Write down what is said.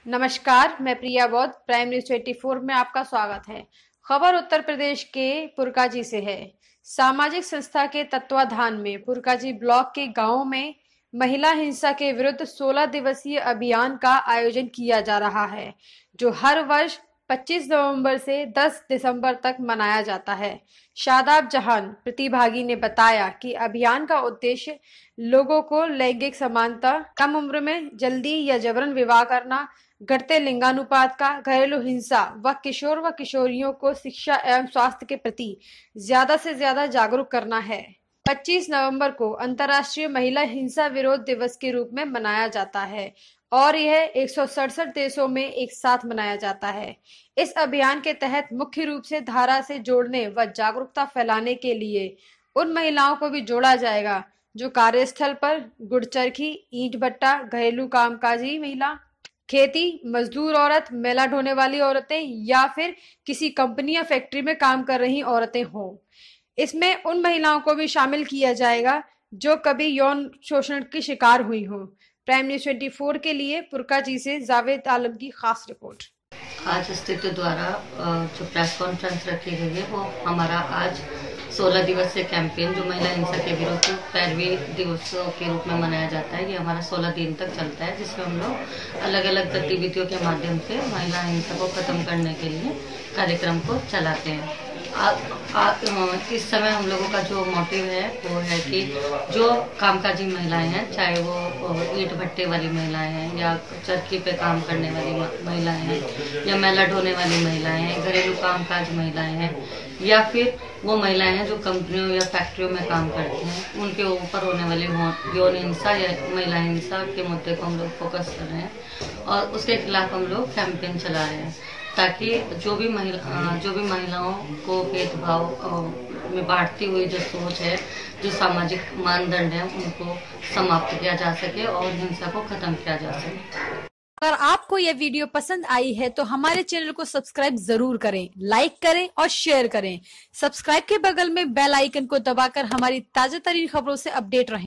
नमस्कार, मैं प्रिया बौद्ध। प्राइम न्यूज 24 में आपका स्वागत है। खबर उत्तर प्रदेश के पुरकाजी से है। सामाजिक संस्था के तत्वाधान में पुरकाजी ब्लॉक के गांवों में महिला हिंसा के विरुद्ध 16 दिवसीय अभियान का आयोजन किया जा रहा है, जो हर वर्ष 25 नवंबर से 10 दिसंबर तक मनाया जाता है। शादाब जहान प्रतिभागी ने बताया कि अभियान का उद्देश्य लोगों को लैंगिक समानता, कम उम्र में जल्दी या जबरन विवाह करना, घटते लिंगानुपात का, घरेलू हिंसा व किशोर व किशोरियों को शिक्षा एवं स्वास्थ्य के प्रति ज्यादा से ज्यादा जागरूक करना है। 25 नवंबर को अंतर्राष्ट्रीय महिला हिंसा विरोध दिवस के रूप में मनाया जाता है और यह 167 देशों में एक साथ मनाया जाता है। इस अभियान के तहत मुख्य रूप से धारा से जोड़ने व जागरूकता फैलाने के लिए उन महिलाओं को भी जोड़ा जाएगा जो कार्यस्थल पर गुड़चरखी, ईंट भट्टा, घरेलू कामकाजी महिला, खेती मजदूर औरत, मेला ढोने वाली औरतें या फिर किसी कंपनी या फैक्ट्री में काम कर रही औरतें हों। इसमें उन महिलाओं को भी शामिल किया जाएगा जो कभी यौन शोषण की शिकार हुई हों। प्राइम न्यूज 24 के लिए पुरकाजी से जावेद आलम की खास रिपोर्ट। आज स्थिति द्वारा जो प्रेस कॉन्फ्रेंस रखी गई है वो हमारा आज 16 दिवसीय कैंपेन जो महिला हिंसा के विरुद्ध 15वें दिवस के रूप में मनाया जाता है। ये हमारा 16 दिन तक चलता है, जिसमें हम लोग अलग अलग गतिविधियों के माध्यम से महिला हिंसा को खत्म करने के लिए कार्यक्रम को चलाते हैं। इस समय हम लोगों का जो मोटिव है वो है कि जो कामकाजी महिलाएं हैं, चाहे वो ईंट भट्टे वाली महिलाएं हैं या चरखी पे काम करने वाली महिलाएं हैं या मेला ढोने वाली महिलाएं हैं, घरेलू कामकाज महिलाएं हैं या फिर वो महिलाएं हैं जो कंपनियों या फैक्ट्रियों में काम करती हैं, उनके ऊपर होने वाले यौन हिंसा या महिला हिंसा के मुद्दे को हम लोग फोकस कर रहे हैं और उसके खिलाफ हम लोग कैंपेन चला रहे हैं, ताकि जो भी महिलाओं को भेदभाव में बांटती हुई जो सोच है, जो सामाजिक मानदंड है, उनको समाप्त किया जा सके और हिंसा को खत्म किया जा सके। अगर आपको यह वीडियो पसंद आई है तो हमारे चैनल को सब्सक्राइब जरूर करें, लाइक करें और शेयर करें। सब्सक्राइब के बगल में बेल आइकन को दबाकर हमारी ताजा तरीन खबरों से अपडेट रहें।